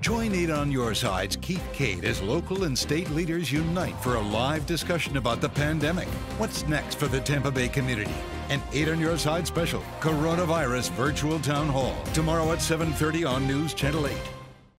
Join 8 on Your Side's Keith Cade as local and state leaders unite for a live discussion about the pandemic. What's next for the Tampa Bay community? An 8 on Your Side special, Coronavirus Virtual Town Hall, tomorrow at 7:30 on News Channel 8.